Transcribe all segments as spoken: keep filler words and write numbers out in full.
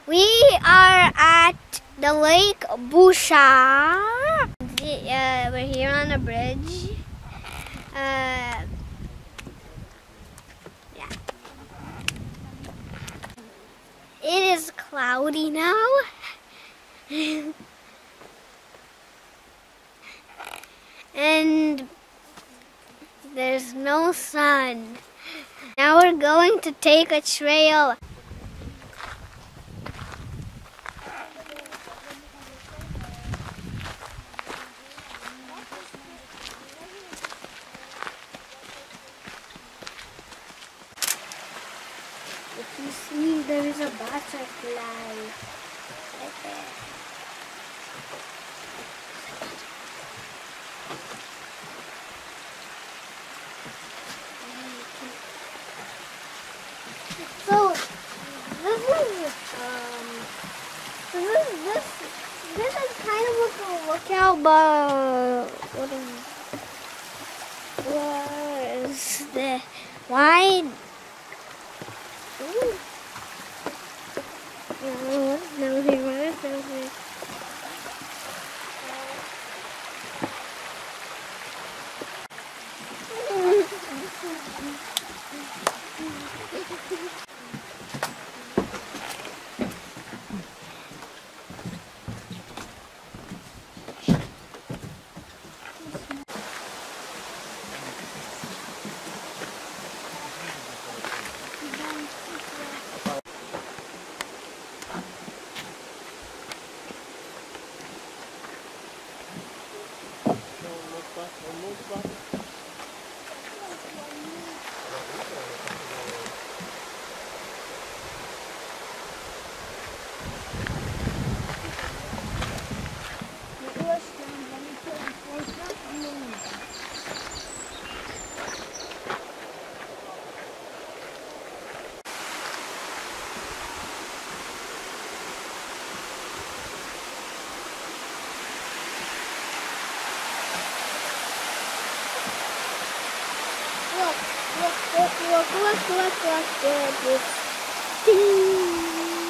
We are at the Lake Bouchard. Uh, we're here on a bridge. Uh, yeah. It is cloudy now. And there's no sun. Now we're going to take a trail. If you see, there is a butterfly right there. So this is um this is this this is kind of like a lookout, but what is what is the wide? Ooh. No, no, here, no, here. Look, look, look, look, look, look, look, look. Ding.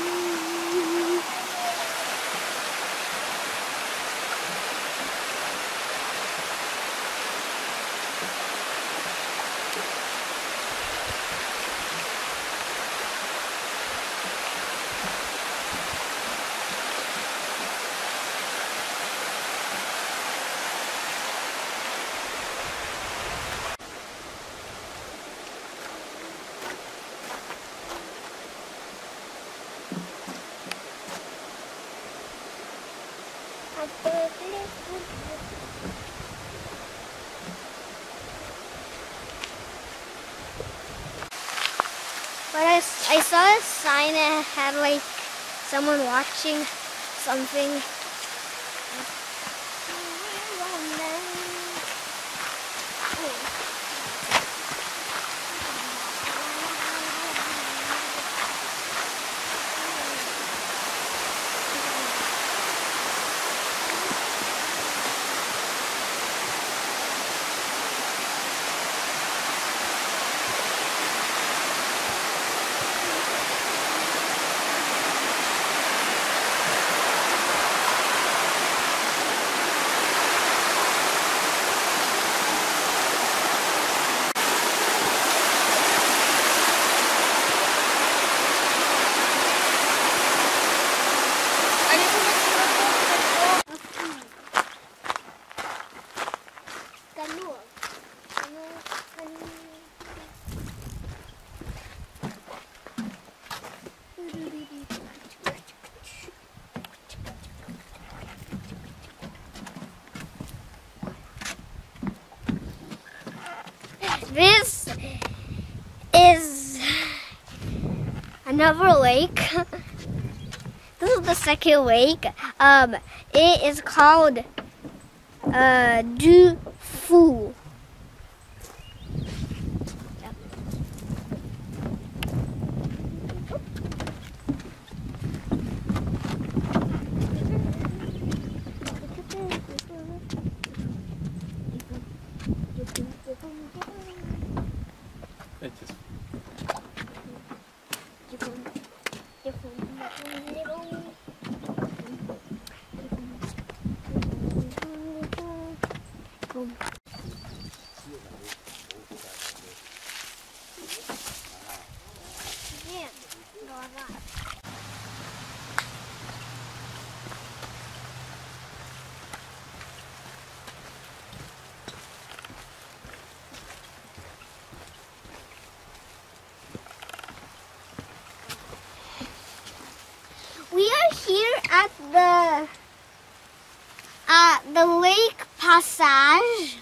But I, I saw a sign that had like someone watching something. This is another lake. This is the second lake. Um, it is called uh, Du Fou. It just... at the uh, the Lake Passage.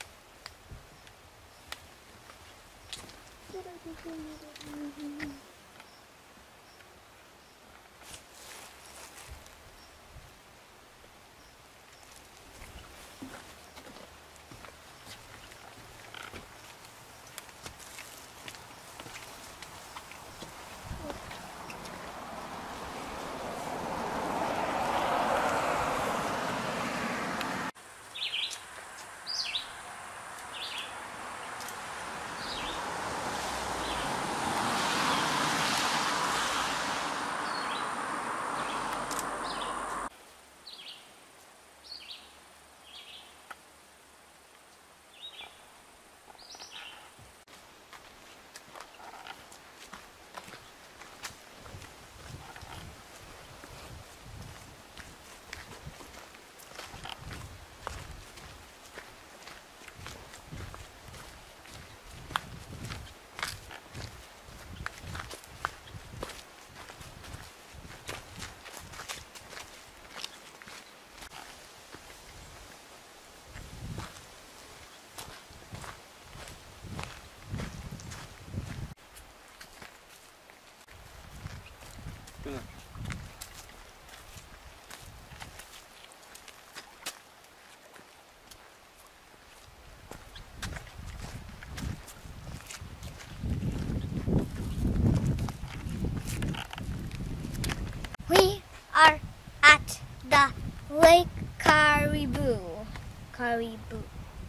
We are at the Lake Caribou. Caribou.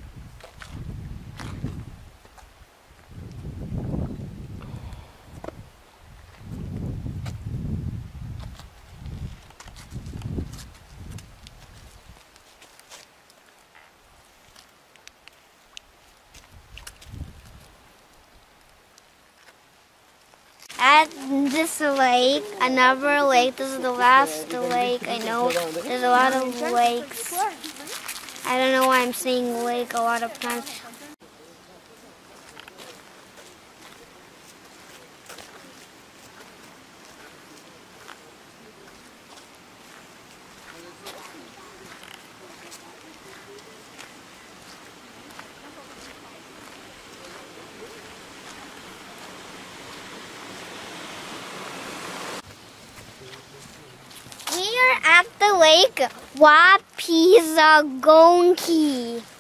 At this lake, another lake, this is the last lake, I know there's a lot of lakes. I don't know why I'm saying lake a lot of times. We are at the lake Wapizagonki.